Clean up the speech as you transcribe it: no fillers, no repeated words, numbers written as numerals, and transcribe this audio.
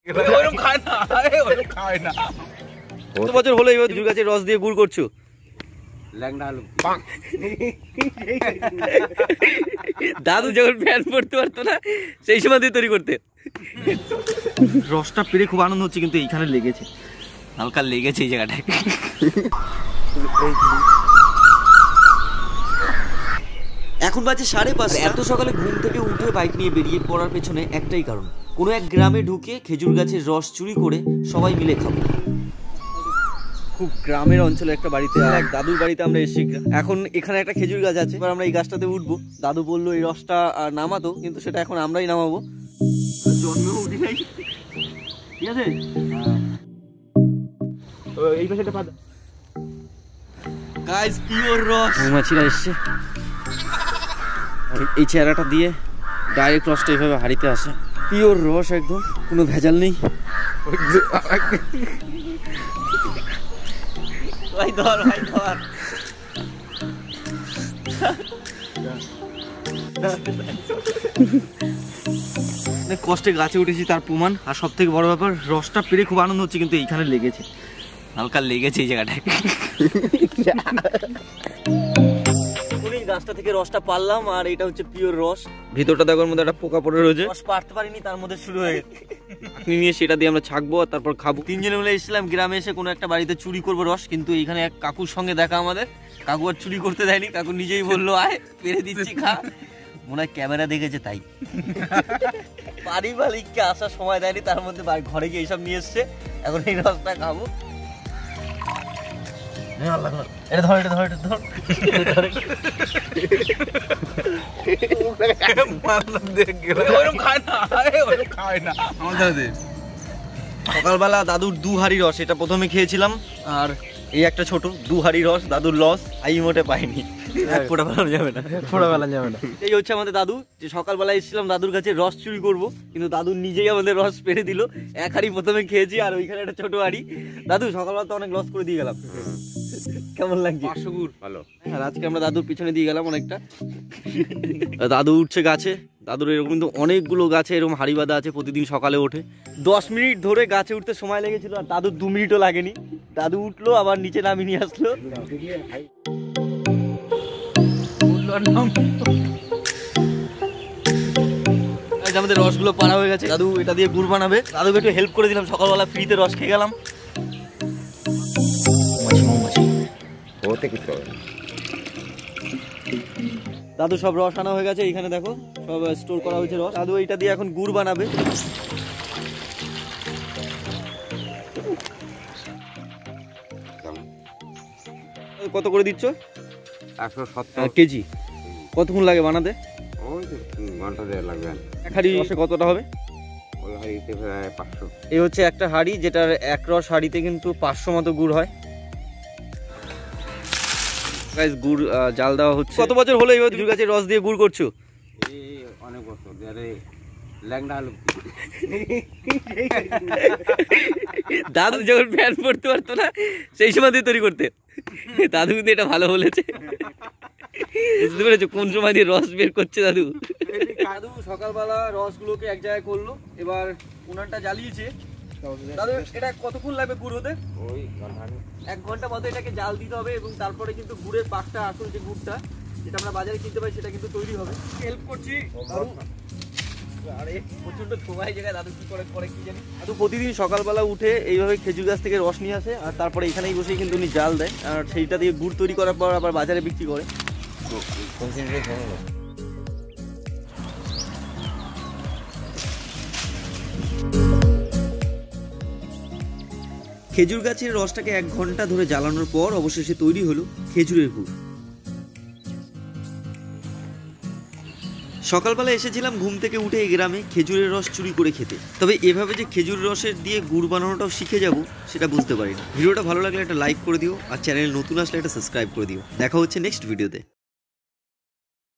কত বছর হলো এইভাবে খেজুর গাছের রস দিয়ে গুড় করছো? দাদু যখন প্যান পড়তে পারতো না সেই সময় দিয়ে তৈরি করতে। রসটা পেরে খুব আনন্দ হচ্ছে, কিন্তু এইখানে লেগেছে, হালকা লেগেছে এই জায়গাটায়। এখন বাজে 5:30। এত সকালে ঘুম থেকে উঠে বাইক নিয়ে বেরিয়ে পড়ার পেছনে একটাই কারণ, কোনো এক গ্রামে ঢুকে খেজুর গাছের রস চুরি করে সবাই মিলে খাবো। খুব গ্রামের অঞ্চলে একটা বাড়িতে, এক দাদুর বাড়িতে আমরা এসেছি। এখন এখানে একটা খেজুর গাছ আছে, এবার আমরা এই গাছটাতে উঠবো। দাদু বললো এই রসটা নামাতো, কিন্তু সেটা এখন আমরাই নামাবো। জন্মেও উঠি নাই, ঠিক আছে? এই পাশে একটা পাতা, গাইস পিওর রস। মৌমাছিরা এসছে, এই চেহারাটা দিয়ে ডাইরেক্ট রসটা এইভাবে হাঁড়িতে আসে। পিওর রস, একদম কোনো ভেজাল নেই। ভাই ধর, ভাই ধর। অনেক কষ্টে গাছে উঠেছি তার প্রমাণ। আর সব থেকে বড় ব্যাপার, রসটা পেরে খুব আনন্দ হচ্ছে, কিন্তু এইখানে লেগেছে, হালকা লেগেছে এই জায়গাটায়। গাছটা থেকে রসটা পারলাম, আর এটা হচ্ছে পিওর রস। ভিতরটা দেখার মধ্যে একটা পোকা পড়ে রয়েছে, রস পারতে পারিনি, তার মধ্যে শুরু হয়ে নিয়ে সেটা দিয়ে আমরা ছাকবো আর তারপর খাবো। তিনজনে মিলে এসেছিলাম গ্রামে, এসে কোনো একটা বাড়িতে চুরি করবো রস, কিন্তু এইখানে এক কাকুর সঙ্গে দেখা আমাদের। কাকু আর চুরি করতে দেয়নি, কাকু নিজেই বললো আয় পেরে দিচ্ছি খা। মনে হয় ক্যামেরা দেখেছে তাই। বাড়ি মালিককে আসার সময় দেয়নি, তার মধ্যে ঘরে গিয়ে এইসব নিয়ে এসছে। এখন এই রসটা খাবো। এটা ধর, এটা ধর, এটা ধর। সকালবেলা দাদুর 2 হাঁড়ি রস, এটা প্রথমে খেয়েছিলাম। আর এই একটা ছোট 2 হাঁড়ি রস, দাদুর লস, আই মোটে পাইনি। ফোটা ফেলানো যাবে না, ফোটা ফেলানো যাবে না। এই হচ্ছে আমাদের দাদু, যে সকালবেলা এসেছিলাম দাদুর কাছে রস চুরি করবো, কিন্তু দাদু নিজেই আমাদের রস পেরে দিল। 1 হাঁড়ি প্রথমে খেয়েছি, আর ওইখানে একটা ছোট হাঁড়ি। দাদু সকালবেলা তো অনেক লস করে দিয়ে গেলাম, কেমন লাগছে? 500 গুড় ভালো। আর আজকে আমরা দাদুর পিছনে দিয়ে গেলাম অনেকটা। দাদু উঠছে গাছে, দাদুর এরকম কিন্তু অনেকগুলো গাছে এরকম হাড়ি বাঁধা আছে, প্রতিদিন সকালে ওঠে। 10 মিনিট ধরে গাছে উঠতে সময় লেগেছিল, আর দাদুর 2 মিনিটও লাগেনি। দাদু উঠলো, আবার নিচে নামিয়ে নিয়ে আসলো। আমাদের রসগুলো পাড়া হয়ে গেছে, দাদু এটা দিয়ে গুড় বানাবে। দাদুকে একটু হেল্প করে দিলাম, সকালবেলা ফ্রিতে রস খেয়ে গেলাম। দাদু সব রস আনা হয়ে গেছে, এইখানে দেখো সব স্টোর করা হয়েছে রস। দাদু এইটা দিয়ে এখন গুড় বানাবে। কত করে দিচ্ছ? 170 কেজি। কতক্ষণ লাগে বানাতে? ওই ঘন্টা দেড় লাগবে। এক হাঁড়ি রসে কতটা হবে? ওই হাঁড়িতে প্রায় 500। এই হচ্ছে একটা হাঁড়ি, যেটার এক রস হাঁড়িতে কিন্তু 500 মতো গুড় হয়। গাইস গুড় জাল দেওয়া হচ্ছে। কত বছর হলো এইভাবে খেজুর গাছের রস দিয়ে গুড় করছো? এই অনেক বছর ধরে ল্যাংড়া আলু। দাদু যখন প্যান পড়তে পারতো না সেই সময় দিয়ে তৈরি করতে। দাদু কিন্তু এটা ভালো বলেছে, বুঝতে পেরেছো কোন সময় দিয়ে রস বের করছে দাদু। দাদু সকালবেলা রসগুলোকে এক জায়গায় করলো, এবার উনানটা জ্বালিয়েছে। দাদু এটা কতক্ষণ লাগবে গুড় হতে? ওই 1 ঘন্টা মতো এটাকে জাল দিতে হবে, এবং তারপরে কিন্তু গুড়ের পাকটা, আসল যে গুড়টা যেটা আমরা বাজারে কিনতে পাই, সেটা কিন্তু তৈরি হবে। হেল্প করছি। আরে প্রচন্ড ছোঁয়াই জায়গায় দাদু কি করে কি জানি। দাদু প্রতিদিন সকালবেলা উঠে এইভাবে খেজুর গাছ থেকে রস নিয়ে আসে, আর তারপরে এখানেই বসেই কিন্তু উনি জাল দেয়, আর সেইটা দিয়ে গুড় তৈরি করার পর আবার বাজারে বিক্রি করে। খেজুর গাছের রসটাকে 1 ঘন্টা ধরে জ্বালানোর পর অবশেষে তৈরি হলো খেজুরের গুড়। সকালবেলা এসেছিলাম ঘুম থেকে উঠে এই গ্রামে খেজুরের রস চুরি করে খেতে, তবে এভাবে যে খেজুর রসের দিয়ে গুড় বানানোটাও শিখে যাব সেটা বুঝতে পারি না। ভিডিওটা ভালো লাগলে একটা লাইক করে দিও, আর চ্যানেল নতুন আসলে একটা সাবস্ক্রাইব করে দিও। দেখা হচ্ছে নেক্সট ভিডিওতে।